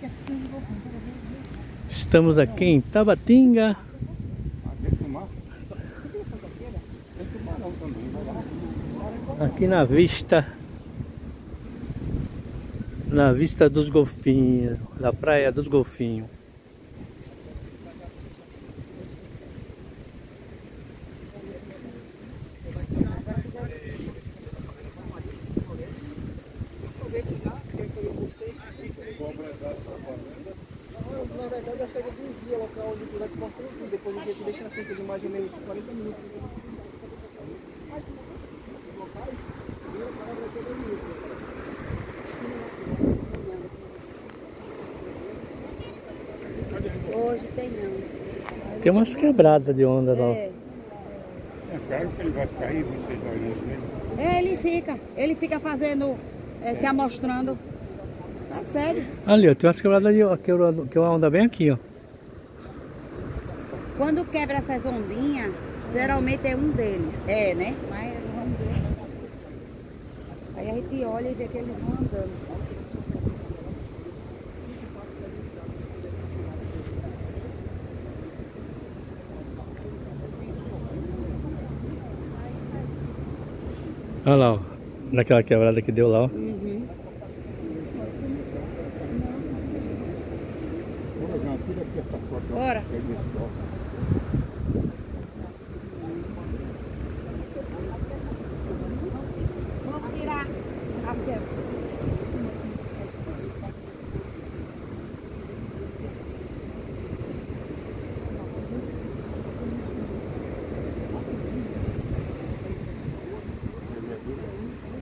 Estamos aqui em Tabatinga. Aqui na vista dos golfinhos, da praia dos golfinhos. Na verdade, eu chego de dia local onde tu vai te mostrar tudo. Depois do dia tu deixa assim, de mais ou menos 40 minutos. Hoje tem não. Tem umas quebradas de onda lá. É. É claro que ele vai ficar aí, vocês olhando nele. É, ele fica fazendo, se amostrando. Tá sério. Ali, ó, tem umas quebradas ali, ó, que é uma onda bem aqui, ó. Quando quebra essas ondinhas, geralmente é um deles. É, né? Mas vamos ver. Aí a gente olha e vê que eles vão andando. Olha lá, ó, naquela quebrada que deu lá, ó. Uhum. Bora. Vamos tirar a selfie.